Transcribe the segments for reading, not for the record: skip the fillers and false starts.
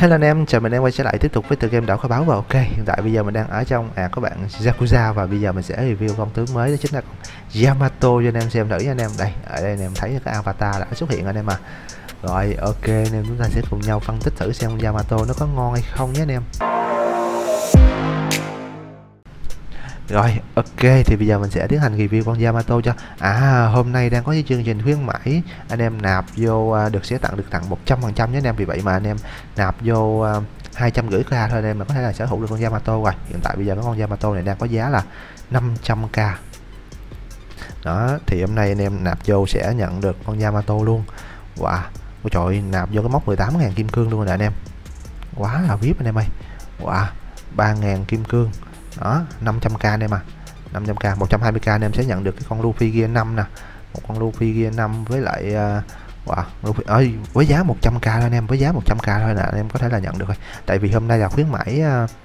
Hello anh em, chào mừng anh em quay trở lại tiếp tục với tựa game đảo kho báu. Và ok, hiện tại bây giờ mình đang ở trong các bạn Yakuza, và bây giờ mình sẽ review con tướng mới, đó chính là con Yamato cho anh em xem thử nha anh em. Đây, ở đây anh em thấy cái avatar đã xuất hiện anh em à. Rồi ok, anh em chúng ta sẽ cùng nhau phân tích thử xem con Yamato nó có ngon hay không nhé anh em. Rồi ok, thì bây giờ mình sẽ tiến hành review con Yamato cho. Hôm nay đang có cái chương trình khuyến mãi, anh em nạp vô sẽ được tặng 100% nhé anh em. Vì vậy mà anh em nạp vô 250k thôi anh em là có thể là sở hữu được con Yamato rồi. Hiện tại bây giờ con Yamato này đang có giá là 500k. Đó, thì hôm nay anh em nạp vô sẽ nhận được con Yamato luôn. Wow, ôi trời, nạp vô cái mốc 18.000 kim cương luôn rồi nè anh em. Quá là VIP anh em ơi. Wow, 3.000 kim cương. Đó, 500k anh em à. 500k, 120k anh em sẽ nhận được cái con Luffy Gear 5 nè. Một con Luffy Gear 5 với lại Luffy ơi, với giá 100k thôi anh em, với giá 100k thôi là anh em có thể là nhận được rồi. Tại vì hôm nay là khuyến mãi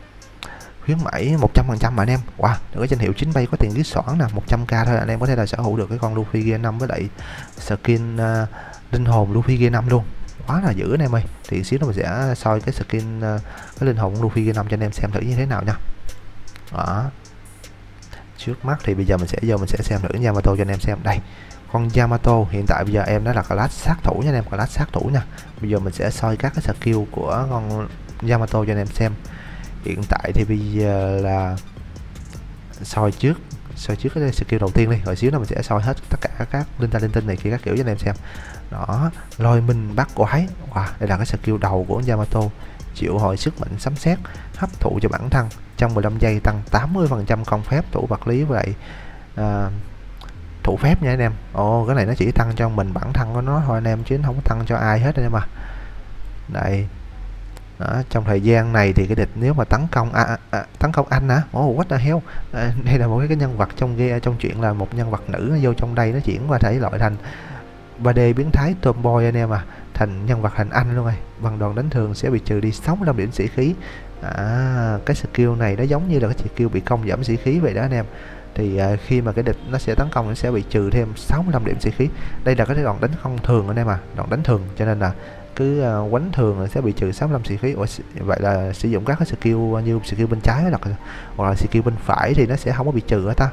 100% mà anh em. Wow, được cái danh hiệu chính bay có tiền giết xoảng nè, 100k thôi anh em có thể là sở hữu được cái con Luffy Gear 5 với lại skin linh hồn Luffy Gear 5 luôn. Quá là dữ anh em ơi. Thì xíu nữa mình sẽ soi cái skin cái linh hồn Luffy Gear 5 cho anh em xem thử như thế nào nha. Đó, trước mắt thì bây giờ mình sẽ xem thử Yamato cho anh em xem. Đây, con Yamato hiện tại bây giờ em đó là class sát thủ nha anh em, class sát thủ nha. Bây giờ mình sẽ soi các cái skill của con Yamato cho anh em xem. Hiện tại thì bây giờ là soi trước cái skill đầu tiên đi, rồi xíu nữa mình sẽ soi hết tất cả các linh tinh này kia các kiểu cho anh em xem. Đó, lôi minh bắt quái. Wow, đây là cái skill đầu của Yamato. Triệu hồi sức mạnh sấm sét, hấp thụ cho bản thân trong 15 giây, tăng 80% công phép, thủ vật lý và lại thủ phép nha anh em. Cái này nó chỉ tăng cho mình bản thân của nó thôi anh em, chứ nó không có tăng cho ai hết anh em à. Đây. Đó, trong thời gian này thì cái địch nếu mà tấn công anh hả? What the hell? Đây là một cái nhân vật trong chuyện là một nhân vật nữ nó vô trong đây, nó chuyển qua thể loại thành 3D biến thái tomboy anh em à, thành nhân vật thành anh luôn rồi. Bằng đòn đánh thường sẽ bị trừ đi 65 điểm sĩ khí. Cái skill này nó giống như là cái skill bị công giảm sĩ khí vậy đó anh em. Thì khi mà cái địch nó sẽ tấn công, nó sẽ bị trừ thêm 65 điểm sĩ khí. Đây là cái đòn đánh không thường anh em à, đòn đánh thường, cho nên là cứ quánh thường sẽ bị trừ 65 sĩ khí. Vậy là sử dụng các cái skill như skill bên trái hoặc là skill bên phải thì nó sẽ không có bị trừ hết ta.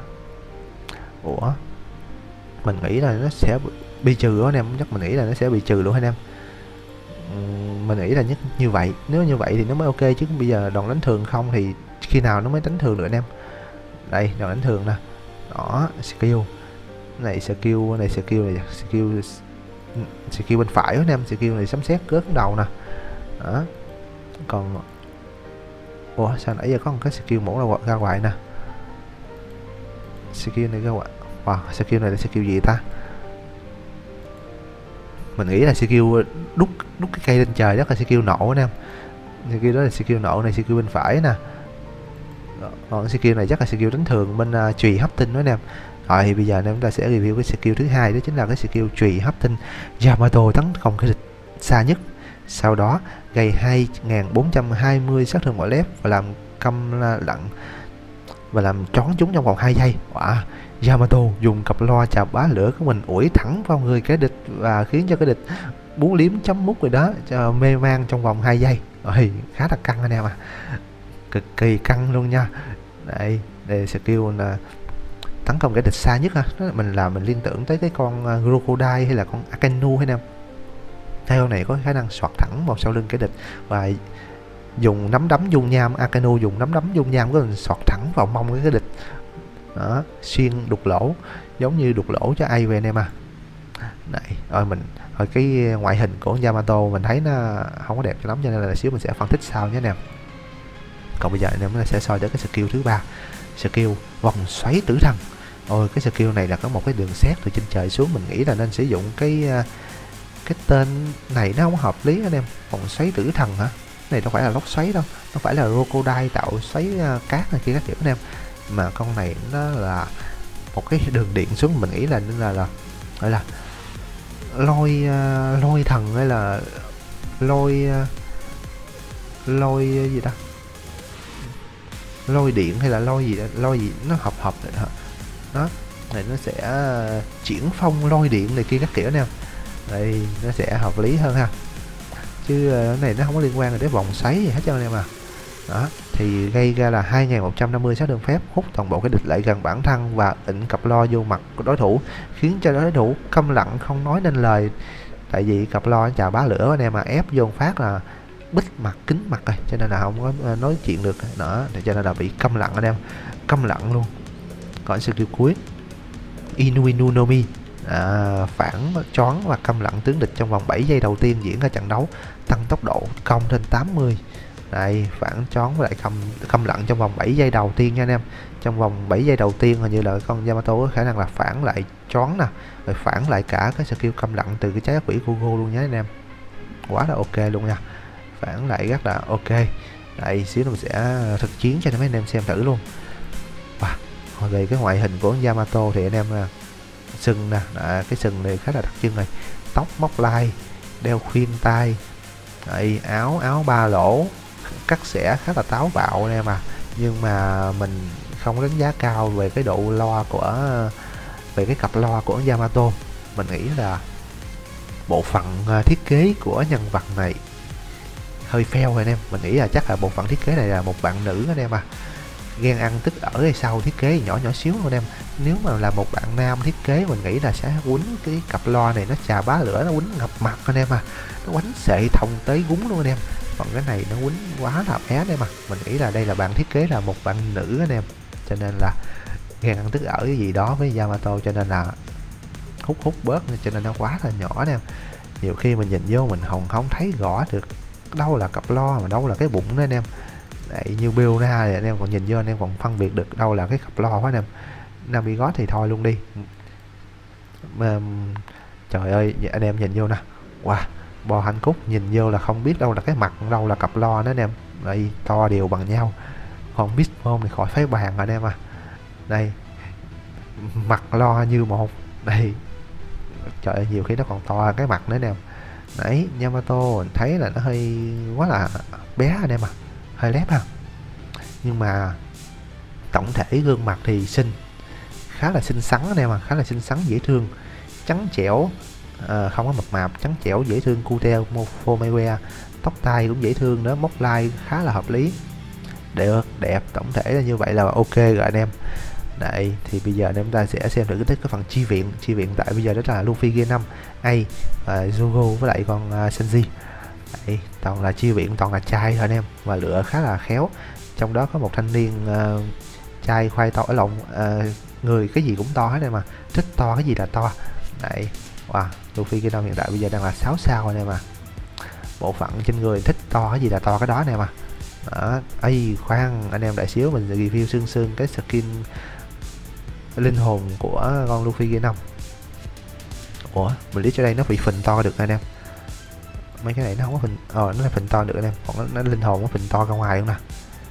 Mình nghĩ là nó sẽ bị trừ đó anh em, chắc mình nghĩ là nó sẽ bị trừ luôn anh em. Mình nghĩ là như vậy, nếu như vậy thì nó mới ok, chứ bây giờ đòn đánh thường không thì khi nào nó mới đánh thường được anh em. Đây, đòn đánh thường nè. Đó, skill này, skill bên phải đó anh em, skill này sấm sét cướp đầu nè. Đó, còn sao nãy giờ có một cái skill mẫu ra ngoài nè. Skill này ra ngoài. Skill này là skill gì ta? Mình nghĩ là skill đúc cái cây lên trời, đó là skill nổ anh em. Skill đó là skill nổ này, skill bên phải nè. Còn skill này chắc là skill đánh thường bên chùy hấp tinh đó anh em. Rồi thì bây giờ chúng ta sẽ review cái skill thứ hai, đó chính là cái skill chùy hấp tinh. Yamato tấn công cái địch xa nhất, sau đó gây 2420 sát thương mọi lép và làm câm lặng và làm trón chúng trong vòng 2 giây. Yamato dùng cặp loa chà bá lửa của mình ủi thẳng vào người cái địch và khiến cho cái địch bú liếm chấm mút rồi đó, cho mê man trong vòng 2 giây. Rồi, khá là căng anh em à, cực kỳ căng luôn nha. Đây skill là tấn công cái địch xa nhất ha. Mình liên tưởng tới cái con Crocodile hay là con Akenu hay em. Hai con này có khả năng xoạc thẳng vào sau lưng cái địch và dùng nắm đấm dung nham. Akenu dùng nắm đấm dung nham có xoạc thẳng vào mông cái địch. Đó, xuyên đục lỗ, giống như đục lỗ cho ai về anh em à. Đây, cái ngoại hình của Yamato mình thấy nó không có đẹp cho lắm, cho nên là xíu mình sẽ phân tích sau nhé anh em. Còn bây giờ anh em sẽ soi tới cái skill thứ ba, skill vòng xoáy tử thần. Cái skill này là có một cái đường sét từ trên trời xuống, mình nghĩ là nên sử dụng cái tên này nó không hợp lý anh em. Vòng xoáy tử thần hả? Cái này đâu phải là lốc xoáy đâu, nó phải là Crocodile tạo xoáy cát này kia các kiểu anh em. Mà con này nó là một cái đường điện xuống, mình nghĩ là nên là gọi là lôi thần hay là lôi gì ta, lôi điện hay là lôi gì nó hợp đó. Này nó sẽ chuyển phong lôi điện này kia các kiểu anh em. Đây, nó sẽ hợp lý hơn ha. chứ cái này nó không có liên quan đến vòng xoáy gì hết trơn anh em à. Đó, thì gây ra là 2150 sát thương phép, hút toàn bộ cái địch lại gần bản thân và ỉnh cặp lo vô mặt của đối thủ, khiến cho đối thủ câm lặng không nói nên lời. Tại vì cặp lo chà bá lửa anh em mà ép vô phát là bích mặt kính mặt rồi, cho nên là không có nói chuyện được nữa, cho nên là bị câm lặng anh em, câm lặng luôn. Còn skill cuối Inuinu no Mi, phản choáng và câm lặng tướng địch trong vòng 7 giây đầu tiên diễn ra trận đấu, tăng tốc độ công trên 80. Đây, phản choáng với lại câm lặng trong vòng 7 giây đầu tiên nha anh em. Trong vòng 7 giây đầu tiên hình như là con Yamato có khả năng là phản lại choáng nè, rồi phản lại cả cái skill câm lặng từ cái trái ác quỷ Gogo luôn nhé anh em. Quá là ok luôn nha. Phản lại rất là ok. Đây, xíu nữa mình sẽ thực chiến cho mấy anh em xem thử luôn. Wow. Về cái ngoại hình của Yamato thì anh em sừng nè, cái sừng này khá là đặc trưng này, tóc móc lai, đeo khuyên tai, đây, áo 3 lỗ, cắt xẻ khá là táo bạo anh em à. Nhưng mà mình không đánh giá cao về cái độ lo về cái cặp lo của Yamato. Mình nghĩ là bộ phận thiết kế của nhân vật này hơi fail rồi anh em. Mình nghĩ là chắc là bộ phận thiết kế này là một bạn nữ anh em à, ghen ăn tức ở hay sau thiết kế nhỏ xíu anh em. Nếu mà là một bạn nam thiết kế mình nghĩ là sẽ quýnh cái cặp lo này, nó chà bá lửa, nó quýnh ngập mặt anh em à, nó quánh xệ thông tới gúng luôn anh em. Còn cái này nó quýnh quá là bé anh em à. Mình nghĩ là đây là bạn thiết kế là một bạn nữ anh em, cho nên là ghen ăn tức ở cái gì đó với Yamato, cho nên là hút bớt, cho nên nó quá là nhỏ anh em. Nhiều khi mình nhìn vô mình không thấy rõ được đâu là cặp lo mà đâu là cái bụng đó anh em. Đấy, như Biona thì anh em còn nhìn vô anh em còn phân biệt được đâu là cái cặp lo quá anh em. Namigos thì thôi luôn đi. Trời ơi, anh em nhìn vô nè. Wow, bò hạnh cúc nhìn vô là không biết đâu là cái mặt, đâu là cặp lo nữa anh em. Đây, to đều bằng nhau. Còn Bitmon thì khỏi phải bàn anh em à. Đây, mặt lo như một. Đây, trời ơi, nhiều khi nó còn to cái mặt nữa anh em. Nãy Yamato mình thấy là nó hơi quá là bé anh em à, hơi lép ha. Nhưng mà tổng thể gương mặt thì khá là xinh xắn anh em à, khá là xinh xắn dễ thương, trắng trẻo, không có mập mạp, trắng trẻo dễ thương, cute Morphomea, tóc tai cũng dễ thương nữa, móc lai khá là hợp lý, đẹp, tổng thể là như vậy là ok rồi anh em. Đây thì bây giờ chúng ta sẽ xem thử cái phần chi viện tại bây giờ đó là Luffy Gear 5, A, Zogo với lại con Sanji. Đây, toàn là chi viện, toàn là trai thôi anh em, và lựa khá là khéo. Trong đó có một thanh niên trai khoai to ở lộn, người cái gì cũng to hết em mà, thích to cái gì là to. Đây, wow, Luffy Gear 5 hiện tại bây giờ đang là 6 sao anh em à. Bộ phận trên người thích to cái gì là to cái đó anh em à. Đó, ấy khoan anh em đại xíu, mình review sương cái skin linh hồn của con Luffy Gear 5. Ủa, mình lý cho đây nó bị phình to được anh em. Mấy cái này nó không có phình, nó là phình to được anh em, còn nó linh hồn nó phình to ra ngoài luôn nè.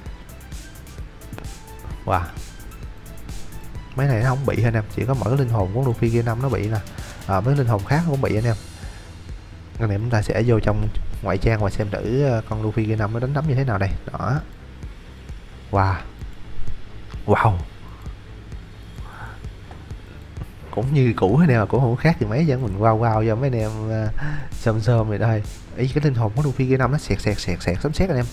Wow, mấy này nó không bị anh em, chỉ có mỗi cái linh hồn của Luffy Gear 5 nó bị nè. Mấy linh hồn khác cũng bị anh em. Anh em chúng ta sẽ vô trong ngoại trang và xem thử con Luffy Gear 5 nó đánh đấm như thế nào đây. Đó, wow, cũng như cũ anh em, mà cũng không khác gì mấy, vẫn mình wow cho mấy anh em sơm rồi đây. Ý cái linh hồn của Luffy Gear 5 nó sẹt sấm sét anh em.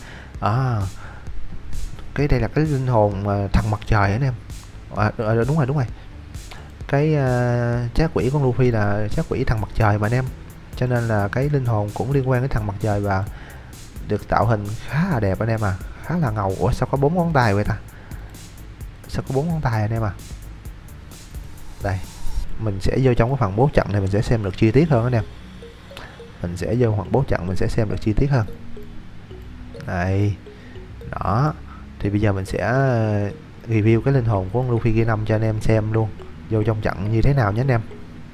Cái đây là cái linh hồn thằng mặt trời anh em. Đúng rồi. Cái trái quỷ con Luffy là trái quỷ thằng mặt trời mà anh em, cho nên là cái linh hồn cũng liên quan đến thằng mặt trời và được tạo hình khá là đẹp anh em à, khá là ngầu. Ủa sao có 4 ngón tay vậy ta? Sao có 4 ngón tay anh em à? Đây, mình sẽ vô trong cái phần bố trận này mình sẽ xem được chi tiết hơn anh em. Mình sẽ vô phần bố trận mình sẽ xem được chi tiết hơn. Đây, đó. Thì bây giờ mình sẽ review cái linh hồn của con Luffy Gear 5 cho anh em xem luôn, vô trong trận như thế nào nhé anh em.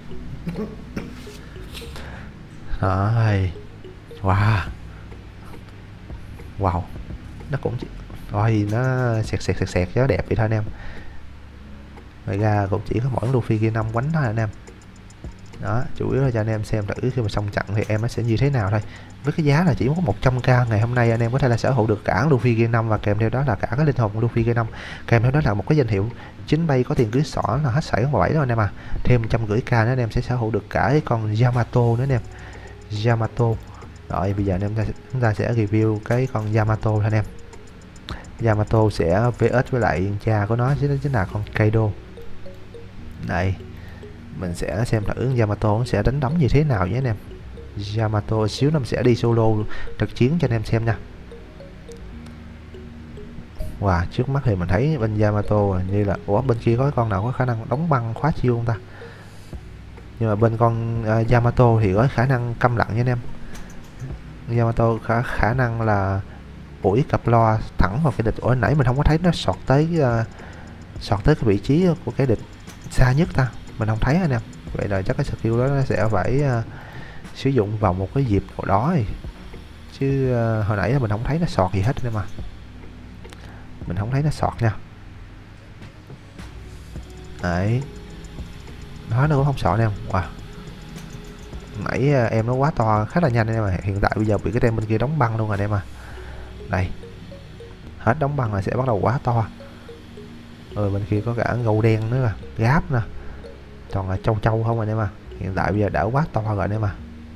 Rồi, wow, nó cũng rồi nó sẹt cho đẹp vậy thôi anh em. Ngoài ra cũng chỉ có mỗi Luffy Gear 5 quánh thôi anh em. Đó, chủ yếu là cho anh em xem thử khi mà xong trận thì em nó sẽ như thế nào thôi. Với cái giá là chỉ có 100k ngày hôm nay anh em có thể là sở hữu được cả Luffy Gear 5 và kèm theo đó là cả cái linh hồn của Luffy Gear 5. Kèm theo đó là một cái danh hiệu chính bay có tiền cưới xỏ là hết sảy 7 đó anh em à. Thêm 150k nữa anh em sẽ sở hữu được cả cái con Yamato nữa anh em. Yamato Rồi bây giờ chúng ta sẽ review cái con Yamato thôi anh em. Yamato sẽ VS với lại cha của nó chính là con Kaido. Đây, mình sẽ xem thử Yamato nó sẽ đánh đấm như thế nào nhé anh em. Yamato xíu nó sẽ đi solo thực chiến cho anh em xem nha. Wow, trước mắt thì mình thấy bên Yamato như là bên kia có con nào có khả năng đóng băng khóa chiêu không ta? Nhưng mà bên con Yamato thì có khả năng câm lặng nha anh em. Yamato khả năng là ủi cặp loa thẳng vào cái địch. Ủa nãy mình không có thấy nó sọt tới cái vị trí của cái địch xa nhất ta, mình không thấy anh em. Vậy là chắc cái skill đó nó sẽ phải sử dụng vào một cái dịp nào đó chứ hồi nãy là mình không thấy nó sọt gì hết nên mà mình không thấy nó sọt nha. Đấy, nó cũng không sọt em. Wow, nãy em nó quá to khá là nhanh em mà hiện tại bây giờ bị cái tem bên kia đóng băng luôn rồi em à. Đây, hết đóng băng là sẽ bắt đầu quá to. Bên kia có cả gâu đen nữa, gáp nè, toàn là châu không rồi em à. Hiện tại bây giờ đã quá to rồi em à.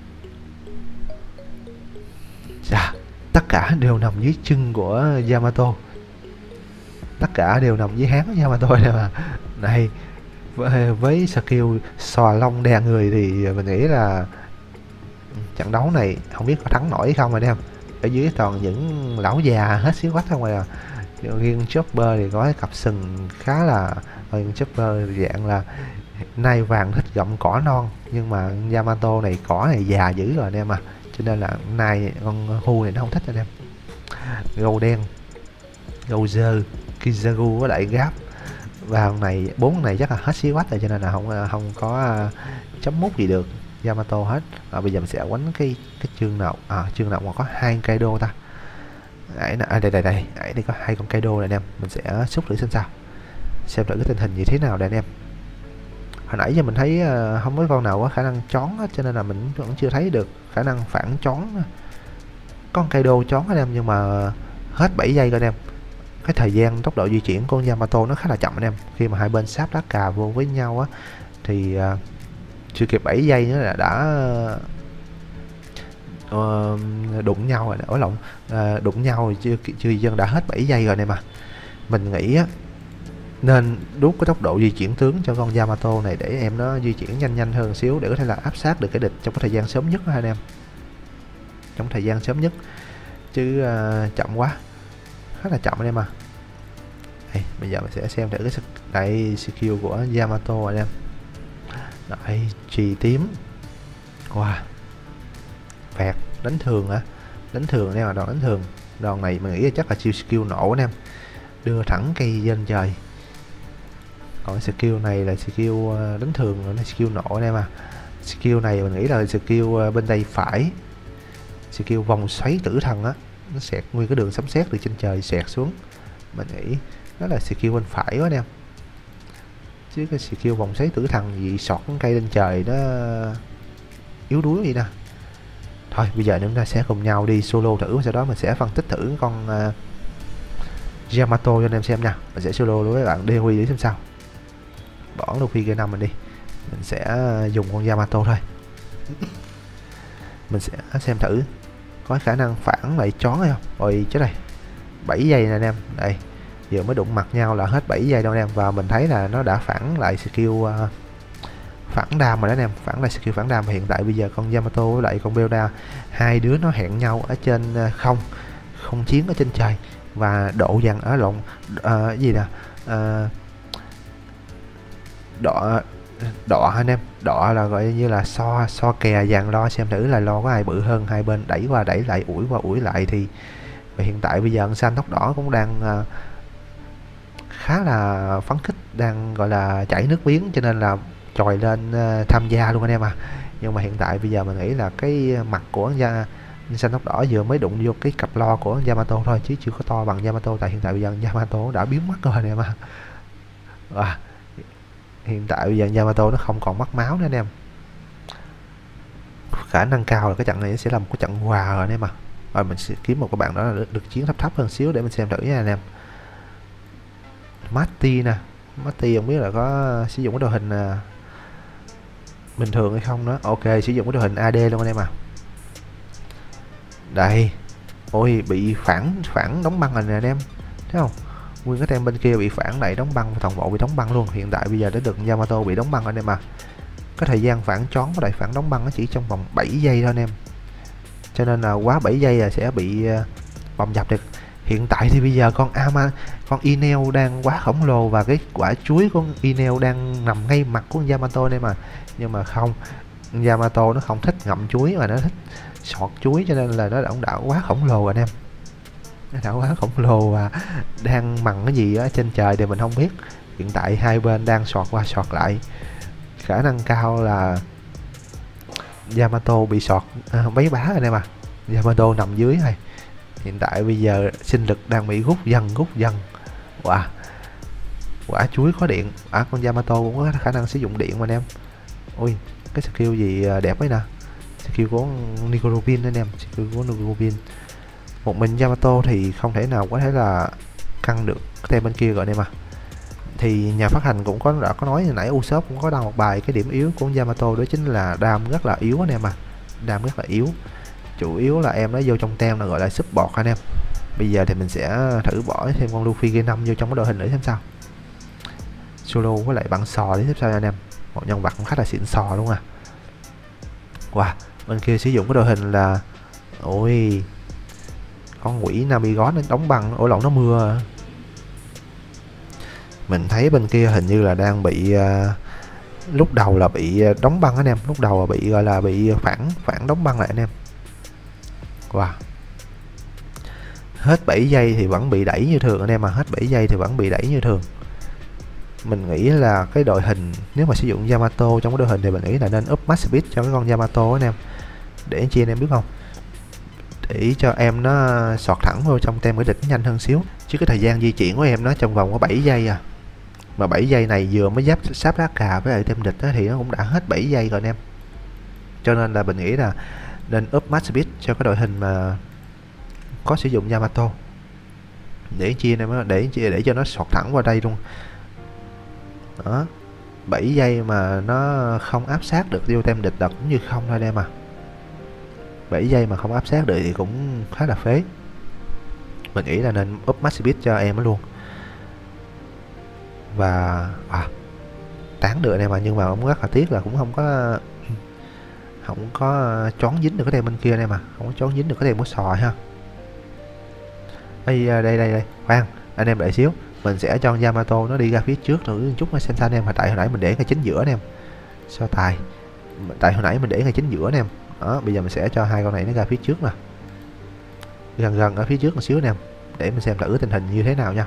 Dạ, tất cả đều nằm dưới chân của Yamato, tất cả đều nằm dưới háng của Yamato em à. Này, với skill xòa lông đè người thì mình nghĩ là trận đấu này không biết có thắng nổi không anh em. Ở dưới toàn những lão già hết xíu quách không rồi à. Riêng Chopper thì có cái cặp sừng khá là Chopper dạng là nai vàng thích gặm cỏ non, nhưng mà Yamato này cỏ này già dữ rồi anh em à, cho nên là nai con hu này nó không thích anh em. Gâu đen, gâu dơ, Kizaru với lại gáp và con này, 4 con này chắc là hết xí quách rồi, cho nên là không có chấm mút gì được Yamato hết. Bây giờ mình sẽ quánh cái chương nào chương nào mà có 2 Kaido ta. Đây có 2 con Kaido này anh em, mình sẽ xúc thử xem sao, xem thử cái tình hình như thế nào đây anh em. Hồi nãy giờ mình thấy không có con nào có khả năng chón hết, cho nên là mình vẫn chưa thấy được khả năng phản chón. Con Kaido chón anh em, nhưng mà hết 7 giây rồi anh em. Cái thời gian tốc độ di chuyển của con Yamato nó khá là chậm anh em. Khi mà hai bên sáp lá cà vô với nhau á thì chưa kịp 7 giây nữa là đã đụng nhau rồi, ở lộn, đụng nhau rồi chưa dân đã hết 7 giây rồi này mà. Mình nghĩ á, nên đút cái tốc độ di chuyển tướng cho con Yamato này để em nó di chuyển nhanh hơn xíu để có thể là áp sát được cái địch trong cái thời gian sớm nhất đó anh em, trong thời gian sớm nhất, chứ chậm quá, khá là chậm anh em à. Đây, bây giờ mình sẽ xem thử cái skill của Yamato anh em. Đấy, chì tím, wow, phẹt, đánh thường á, đánh thường anh em, đòn đánh thường. Đòn này mình nghĩ là chắc là chiêu skill nổ anh em, đưa thẳng cây lên trời. Còn skill này là skill đánh thường, là skill nổ anh em à. Skill này mình nghĩ là skill bên tay phải, skill vòng xoáy tử thần á, nó xẹt nguyên cái đường sấm sét từ trên trời xẹt xuống. Mình nghĩ đó là skill bên phải quá anh em, chứ cái skill vòng xoáy tử thần gì sọt cây lên trời đó yếu đuối vậy nè. Thôi bây giờ chúng ta sẽ cùng nhau đi solo thử, sau đó mình sẽ phân tích thử con Yamato cho anh em xem nha. Mình sẽ solo đối với bạn Dewi để xem sao. Bỏ Luffy G5 mình đi, mình sẽ dùng con Yamato thôi. Mình sẽ xem thử có khả năng phản lại chón hay không. Ôi chết này, 7 giây nè anh em. Đây, vừa mới đụng mặt nhau là hết 7 giây đâu anh em. Và mình thấy là nó đã phản lại skill phản đam rồi đó anh em, phản lại skill phản đam. Hiện tại bây giờ con Yamato với lại con Belda, hai đứa nó hẹn nhau ở trên không chiến ở trên trời, và độ dàn ở lộn gì nè, đọ anh em. Đọ là gọi như là so kè dàn lo, xem thử là lo có ai bự hơn, hai bên đẩy qua đẩy lại, ủi qua ủi lại. Thì và hiện tại bây giờ con xanh tóc đỏ cũng đang khá là phấn khích, đang gọi là chảy nước miếng, cho nên là chòi lên tham gia luôn anh em à. Nhưng mà hiện tại bây giờ mình nghĩ là cái mặt của xanh tóc đỏ vừa mới đụng vô cái cặp lo của Yamato thôi, chứ chưa có to bằng Yamato. Tại hiện tại bây giờ Yamato đã biến mất rồi anh em à. Hiện tại bây giờ Yamato nó không còn mất máu nữa anh em. Khả năng cao là cái trận này sẽ là một cái trận hòa rồi anh em à. Rồi mình sẽ kiếm một cái bạn đó là được chiến thấp hơn xíu để mình xem thử nha anh em. Matty nè, Matty không biết là có sử dụng cái đội hình bình thường hay không nữa. Ok, sử dụng cái đội hình AD luôn anh em à. Đây, ôi bị phản phản đóng băng rồi nè anh em, thấy không? Nguyên cái tem bên kia bị phản lại đóng băng, toàn bộ bị đóng băng luôn. Hiện tại bây giờ đã được Yamato bị đóng băng anh em à. Cái thời gian phản trón với lại phản đóng băng nó chỉ trong vòng 7 giây thôi anh em, cho nên là quá 7 giây là sẽ bị bầm dập được. Hiện tại thì bây giờ con Enel đang quá khổng lồ và cái quả chuối của Enel đang nằm ngay mặt của Yamato đây mà, nhưng mà không, Yamato nó không thích ngậm chuối mà nó thích sọt chuối, cho nên là nó đã quá khổng lồ anh em, nó đã quá khổng lồ và đang mằng cái gì ở trên trời thì mình không biết. Hiện tại hai bên đang sọt qua sọt lại, khả năng cao là Yamato bị sọt mấy bá anh em à. Yamato nằm dưới này, hiện tại bây giờ sinh lực đang bị rút dần. Wow, quả chuối có điện. Con Yamato cũng có khả năng sử dụng điện mà anh em. Ui, cái skill gì đẹp ấy nè, skill của Nickelodeon anh em, skill của Nickelodeon. Một mình Yamato thì không thể nào có thể là căng được cái tem bên kia rồi anh em à. Thì nhà phát hành cũng đã có nói hồi nãy, Usopp cũng có đăng một bài cái điểm yếu của Yamato, đó chính là đam rất là yếu anh em à, đam rất là yếu, chủ yếu là em nó vô trong tem là gọi là support anh em. Bây giờ thì mình sẽ thử bỏ thêm con Luffy G5 vô trong cái đội hình để xem sao, solo với lại bạn sò để xem sao anh em. Một nhân vật cũng khá là xịn sò luôn à. Wow, bên kia sử dụng cái đội hình là, ôi, con quỷ Namigon nó đóng băng, ổ lộn nó mưa. Mình thấy bên kia hình như là đang bị lúc đầu là bị đóng băng anh em, lúc đầu là bị gọi là bị phản đóng băng lại anh em. Wow, hết 7 giây thì vẫn bị đẩy như thường anh em à, hết 7 giây thì vẫn bị đẩy như thường. Mình nghĩ là cái đội hình, nếu mà sử dụng Yamato trong cái đội hình thì mình nghĩ là nên up max speed cho cái con Yamato anh em, để chi anh em biết không, để cho em nó sọt thẳng vô trong tem cái địch nhanh hơn xíu, chứ cái thời gian di chuyển của em nó trong vòng có 7 giây à, mà 7 giây này vừa mới sáp lá cà với lại tem địch đó, thì nó cũng đã hết 7 giây rồi anh em. Cho nên là mình nghĩ là nên up max speed cho cái đội hình mà có sử dụng Yamato, để chi anh em, để cho nó sọt thẳng qua đây luôn đó. 7 giây mà nó không áp sát được vô tem địch là cũng như không thôi anh em à. 7 giây mà không áp sát được thì cũng khá là phế. Mình nghĩ là nên up max speed cho em luôn. Và tán được anh em à, nhưng mà cũng rất là tiếc là cũng không có chón dính được cái tem bên kia anh em à, không có chón dính được cái tem của sò ha. Đây khoan anh em đợi xíu, mình sẽ cho Yamato nó đi ra phía trước thử một chút nó xem sao anh em. Tại hồi nãy mình để ngay chính giữa anh em, sao tài, tại hồi nãy mình để ngay chính giữa anh em đó. Bây giờ mình sẽ cho hai con này nó ra phía trước nè, gần ở phía trước một xíu anh em, để mình xem thử tình hình như thế nào nha.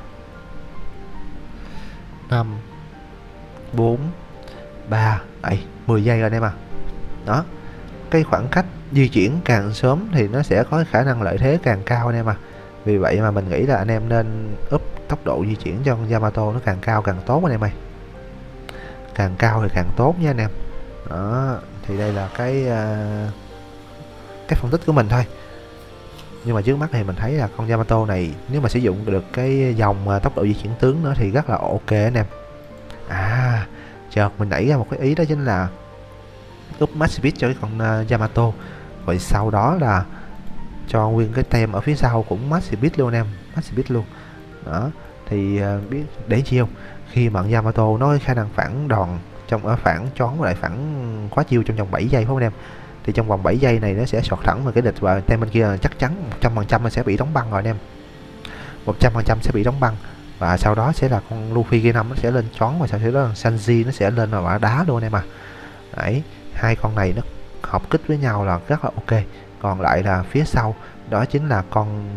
5 4 3 7 10 giây rồi anh em à. Đó, cái khoảng cách di chuyển càng sớm thì nó sẽ có khả năng lợi thế càng cao anh em à. Vì vậy mà mình nghĩ là anh em nên up tốc độ di chuyển cho con Yamato nó càng cao càng tốt anh em ơi, càng cao thì càng tốt nha anh em. Đó, thì đây là cái phân tích của mình thôi. Nhưng mà trước mắt thì mình thấy là con Yamato này nếu mà sử dụng được cái dòng tốc độ di chuyển tướng nữa thì rất là ok anh em. Chợt mình nảy ra một cái ý, đó chính là up max speed cho cái con Yamato, rồi sau đó là cho nguyên cái tem ở phía sau cũng max speed luôn anh em, max speed luôn đó. Thì biết để chiêu khi mà Yamato nó khả năng phản đòn trong phản trón lại phản khóa chiêu trong vòng 7 giây phải không anh em, thì trong vòng 7 giây này nó sẽ sọt thẳng vào cái địch, và tem bên kia chắc chắn 100% nó sẽ bị đóng băng rồi anh em, 100% sẽ bị đóng băng. Và sau đó sẽ là con Luffy G5 nó sẽ lên trón, và sau đó là Sanji nó sẽ lên và đá luôn em à. Đấy, hai con này nó hợp kích với nhau là rất là ok. Còn lại là phía sau đó chính là con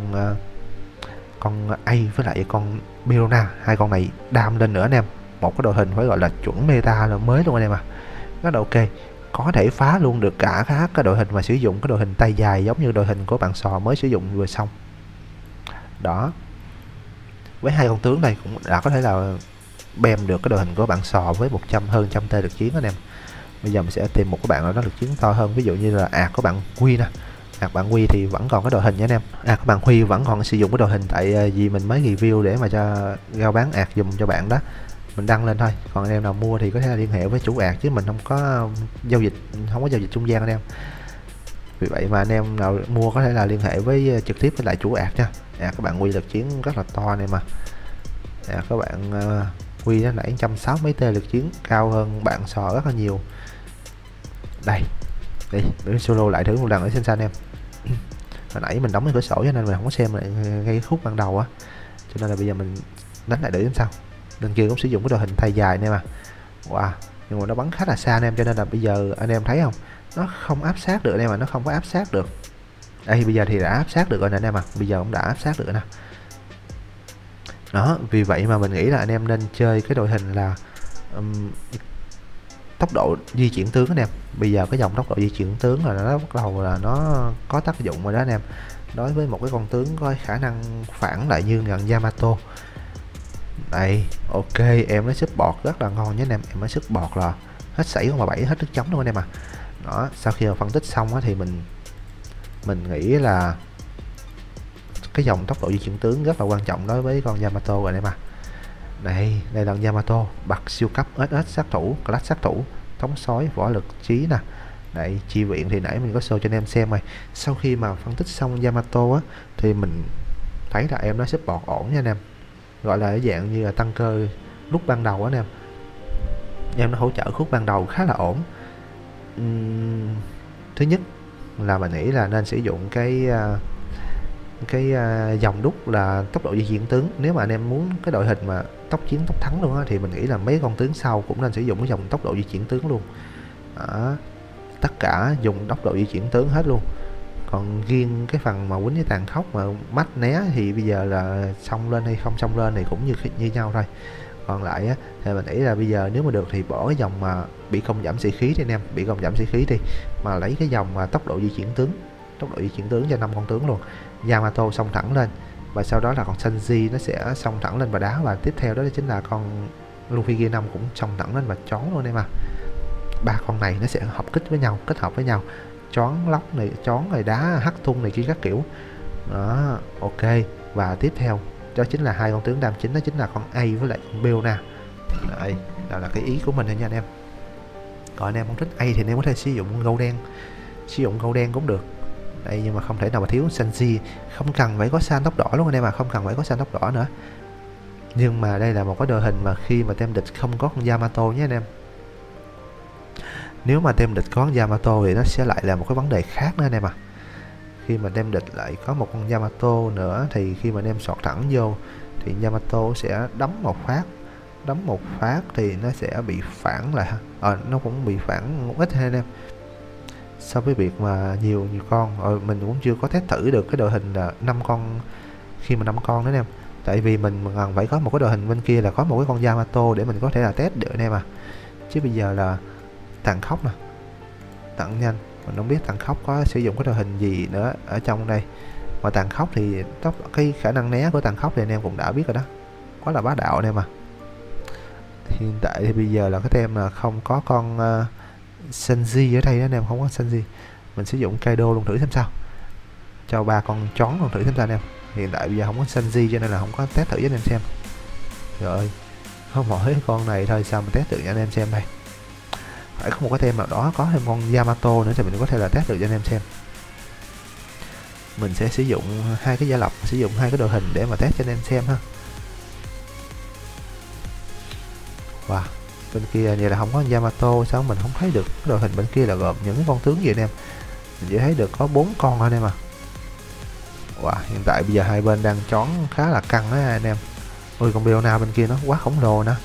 A với lại con Mirona, hai con này đam lên nữa anh em, một cái đội hình phải gọi là chuẩn meta là mới luôn anh em à, rất là ok, có thể phá luôn được cả các cái đội hình mà sử dụng cái đội hình tay dài giống như đội hình của bạn sò mới sử dụng vừa xong đó. Với hai con tướng này cũng đã có thể là bem được cái đội hình của bạn sò với hơn trăm t lực chiến anh em. Bây giờ mình sẽ tìm một cái bạn nào đó lực chiến to hơn, ví dụ như là ạc của bạn Huy nè. Ạc bạn Huy thì vẫn còn cái đội hình nha anh em, ạc của bạn Huy vẫn còn sử dụng cái đội hình, tại vì mình mới review để mà cho giao bán ạc dùm cho bạn đó, mình đăng lên thôi. Còn anh em nào mua thì có thể là liên hệ với chủ ạc, chứ mình không có giao dịch trung gian anh em. Vì vậy mà anh em nào mua có thể là liên hệ với trực tiếp với lại chủ ạc nha. Các bạn quy lực chiến rất là to này mà. Các bạn quy nó nãy 160 mấy tê lực chiến, cao hơn bạn sò rất là nhiều. Đây đi để solo lại thử một lần ở trên xanh em. Hồi nãy mình đóng cái cửa sổ cho nên mình không có xem lại ngay khúc ban đầu á, cho nên là bây giờ mình đánh lại để xem sao. Bên kia cũng sử dụng cái đội hình thay dài nè mà. Wow, nhưng mà nó bắn khá là xa anh em, cho nên là bây giờ anh em thấy không, nó không áp sát được anh em, mà nó không có áp sát được. Đây bây giờ thì đã áp sát được rồi nè anh em, bây giờ cũng đã áp sát được nè. Đó, vì vậy mà mình nghĩ là anh em nên chơi cái đội hình là tốc độ di chuyển tướng anh em. Bây giờ cái dòng tốc độ di chuyển tướng là nó bắt đầu là nó có tác dụng rồi đó anh em. Đối với một cái con tướng có khả năng phản lại như gần Yamato. Đây, ok, em nó sức bọt rất là ngon nhé anh em. Em nó sức bọt là hết sảy con 7 hết nước chấm luôn anh em à. Đó, sau khi mà phân tích xong á, thì mình nghĩ là cái dòng tốc độ di chuyển tướng rất là quan trọng đối với con Yamato rồi anh em à. Đây là Yamato bật siêu cấp SS sát thủ, class sát thủ, thống sói, võ lực trí nè. Đây, chi viện thì nãy mình có show cho anh em xem rồi. Sau khi mà phân tích xong Yamato á, thì mình thấy là em nó support ổn nha anh em. Gọi là cái dạng như là tăng cơ lúc ban đầu á anh em. Em nó hỗ trợ khúc ban đầu khá là ổn. Thứ nhất là mình nghĩ là nên sử dụng cái dòng đúc là tốc độ di chuyển tướng. Nếu mà anh em muốn cái đội hình mà tốc chiến tốc thắng luôn á, thì mình nghĩ là mấy con tướng sau cũng nên sử dụng cái dòng tốc độ di chuyển tướng luôn. Đó, tất cả dùng tốc độ di chuyển tướng hết luôn. Còn riêng cái phần mà quýnh với tàn khốc mà mắt né thì bây giờ là xông lên hay không xông lên thì cũng như nhau thôi. Còn lại á, thì mình nghĩ là bây giờ nếu mà được thì bỏ cái dòng mà bị công giảm sĩ khí đi anh em, bị công giảm sĩ khí đi, mà lấy cái dòng mà tốc độ di chuyển tướng, tốc độ di chuyển tướng cho 5 con tướng luôn. Yamato xông thẳng lên, và sau đó là con Sanji nó sẽ xông thẳng lên và đá, và tiếp theo đó chính là con Luffy Gear 5 cũng xông thẳng lên và chón luôn em à. Ba con này nó sẽ hợp kích với nhau, kết hợp với nhau, chón lóc này, chón này, đá hắc tung này kia các kiểu. Đó, ok. Và tiếp theo đó chính là hai con tướng đam chính, đó chính là con A với lại con Belna. Đây, đó là cái ý của mình nha anh em. Còn anh em không thích A thì anh em có thể sử dụng gâu đen, sử dụng gâu đen cũng được. Đây, nhưng mà không thể nào mà thiếu Sanji. Không cần phải có san tốc đỏ luôn anh em à, không cần phải có san tốc đỏ nữa. Nhưng mà đây là một cái đội hình mà khi mà tem địch không có con Yamato nhé anh em. Nếu mà tem địch có con Yamato thì nó sẽ lại là một cái vấn đề khác nữa anh em à. Khi mà tem địch lại có một con Yamato nữa thì khi mà anh em sọt thẳng vô thì Yamato sẽ đấm một phát thì nó sẽ bị phản lại. Nó cũng bị phản một ít anh em. So với việc mà nhiều con, mình cũng chưa có test thử được cái đội hình là 5 con, khi mà 5 con đó anh em. Tại vì mình cần phải có một cái đội hình bên kia là có một cái con Yamato để mình có thể là test được anh em à. Chứ bây giờ là tàn khốc nè, tặng nhanh, mình không biết tàn khốc có sử dụng cái đội hình gì nữa ở trong đây. Mà tàn khốc thì cái khả năng né của tàn khốc thì anh em cũng đã biết rồi đó, quá là bá đạo anh em à. Hiện tại thì bây giờ là cái tem là không có con Sanji ở đây đó anh em, không có Sanji. Mình sử dụng Kaido luôn thử xem sao, cho 3 con chón luôn thử xem sao anh em. Hiện tại bây giờ không có Sanji cho nên là không có test thử với anh em xem. Rồi, không mỗi con này thôi sao mình test được cho anh em xem đây. Phải có một cái tem nào đó có thêm con Yamato nữa thì mình có thể là test được cho anh em xem. Mình sẽ sử dụng hai cái giả lập, sử dụng hai cái đội hình để mà test cho anh em xem ha. Wow, bên kia vậy là không có Yamato, sao mình không thấy được cái đội hình bên kia là gồm những cái con tướng gì anh em. Mình chỉ thấy được có 4 con thôi anh em à. Wow, hiện tại bây giờ hai bên đang chón khá là căng á anh em. Ôi, con Belna bên kia nó quá khổng lồ nè.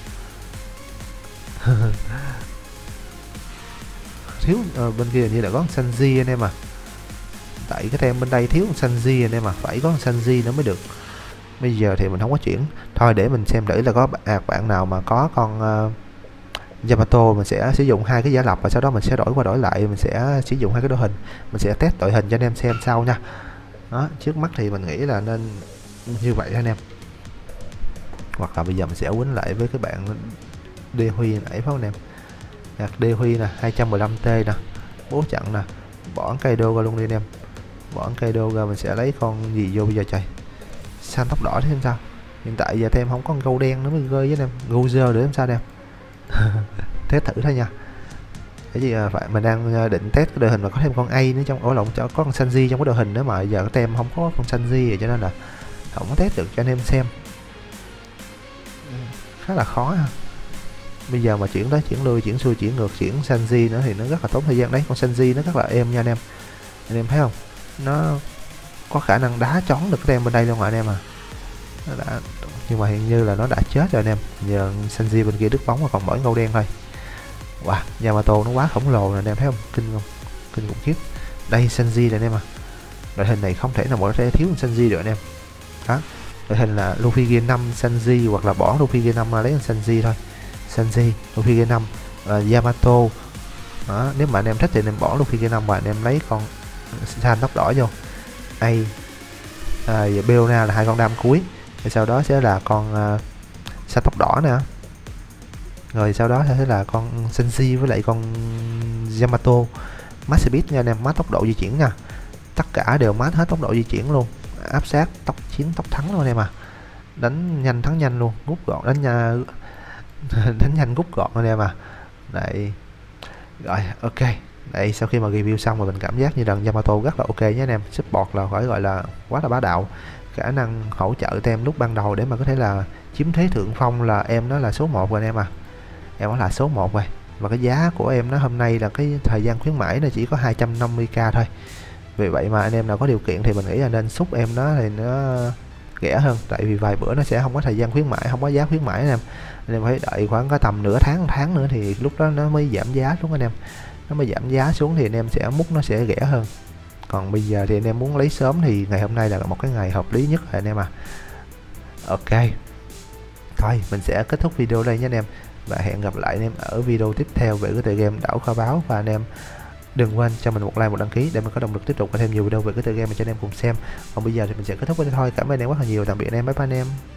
Thiếu bên kia như là có Sanji anh em à. Tại cái tem bên đây thiếu Sanji anh em à, phải có Sanji nữa mới được. Bây giờ thì mình không có chuyển. Thôi để mình xem thử là có bạn nào mà có con Yamato, mình sẽ sử dụng hai cái giả lập và sau đó mình sẽ đổi qua đổi lại, mình sẽ sử dụng hai cái đội hình, mình sẽ test đội hình cho anh em xem sau nha. Đó, trước mắt thì mình nghĩ là nên như vậy anh em. Hoặc là bây giờ mình sẽ quýnh lại với cái bạn Đê Huy nãy phải không anh em. Đê Huy nè, 215T nè, bố chặn nè, bỏ Kaido ra luôn đi anh em. Bỏ Kaido ra, mình sẽ lấy con gì vô bây giờ trời. San tóc đỏ thế xem sao. Hiện tại giờ thêm không có con gâu đen nữa mới rơi với anh em, Gozer để làm sao anh em. Test thử thôi nha. cái gì phải mình đang định test cái đội hình mà có thêm con A nữa trong, lộn, có con Sanji trong cái đội hình nữa mà giờ cái tem không có con Sanji rồi cho nên là không có test được cho anh em xem. Khá là khó ha. Bây giờ mà chuyển tới chuyển lui, chuyển xuôi, chuyển ngược, chuyển Sanji nữa thì nó rất là tốn thời gian. Đấy, con Sanji nó rất là êm nha anh em thấy không, nó có khả năng đá chón được cái tem bên đây luôn rồi anh em à. Nó đã, nhưng mà hiện như là nó đã chết rồi anh em, giờ Sanji bên kia đứt bóng và còn mỗi ngâu đen thôi. Wow, Yamato nó quá khổng lồ nè anh em thấy không, kinh không, kinh khủng khiếp. Đây Sanji này anh em à, đội hình này không thể nào bỏ ra thiếu Sanji được anh em. Đó, đội hình là Luffy Gear 5 Sanji, hoặc là bỏ Luffy Gear 5 ra lấy Sanji thôi. Sanji, Luffy Gear 5, Yamato. Đó, nếu mà anh em thích thì anh em bỏ Luffy Gear 5 và anh em lấy con San tóc đỏ vô. Và Belona là hai con đam cuối. Rồi sau đó sẽ là con San tóc đỏ nè. Rồi sau đó sẽ là con Sanji với lại con Yamato. Mát speed nha anh em, mát tốc độ di chuyển nha. Tất cả đều mát hết tốc độ di chuyển luôn. Áp sát, tốc chiến, tốc thắng luôn anh em à. Đánh nhanh thắng nhanh luôn, rút gọn đánh đánh nhanh rút gọn anh em à. Đấy. Rồi, ok. Đây, sau khi mà review xong mà mình cảm giác như rằng Yamato rất là ok nhé anh em. Support là phải gọi là quá là bá đạo. Khả năng hỗ trợ tem lúc ban đầu để mà có thể là chiếm thế thượng phong là em nó là số 1 rồi anh em à. Em nó là số 1 rồi. Và cái giá của em nó hôm nay là cái thời gian khuyến mãi nó chỉ có 250k thôi. Vì vậy mà anh em nào có điều kiện thì mình nghĩ là nên xúc em nó thì nó rẻ hơn. Tại vì vài bữa nó sẽ không có thời gian khuyến mãi, không có giá khuyến mãi anh em phải đợi khoảng có tầm nửa tháng, tháng nữa thì lúc đó nó mới giảm giá xuống anh em. Nó mới giảm giá xuống thì anh em sẽ múc nó sẽ rẻ hơn. Còn bây giờ thì anh em muốn lấy sớm thì ngày hôm nay là một cái ngày hợp lý nhất rồi anh em à. Ok. Thôi mình sẽ kết thúc video đây nhé anh em. Và hẹn gặp lại anh em ở video tiếp theo về cái tựa game Đảo Kho Báu. Và anh em đừng quên cho mình một like, một đăng ký để mình có động lực tiếp tục có thêm nhiều video về cái tựa game mà cho anh em cùng xem. Còn bây giờ thì mình sẽ kết thúc với thôi. Cảm ơn anh em rất là nhiều. Tạm biệt anh em. Bye bye anh em.